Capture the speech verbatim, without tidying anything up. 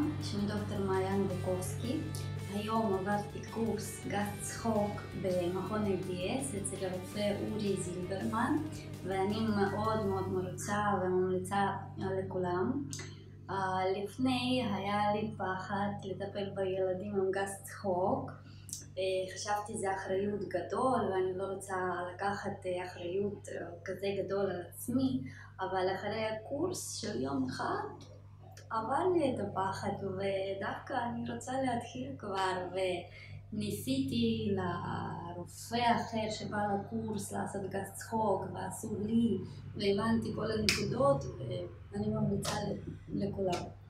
לכולם, שמי דוקטור מעיין בוקובסקי. היום עברתי קורס גס צחוק במכון איי די אס אצל הרופא אורי זילברמן, ואני מאוד מאוד מרוצה וממליצה לכולם. Uh, לפני היה לי פחד לטפל בילדים עם גס צחוק. Uh, חשבתי זה אחריות גדול ואני לא רוצה לקחת uh, אחריות uh, כזה גדול על עצמי, אבל אחרי הקורס של יום אחד עבר לי את הפחד, ודווקא אני רוצה להתחיל כבר, וניסיתי לרופא אחר שבא לקורס לעשות גס צחוק ועשו לי, והבנתי כל הנקודות, ואני ממליצה לכולם.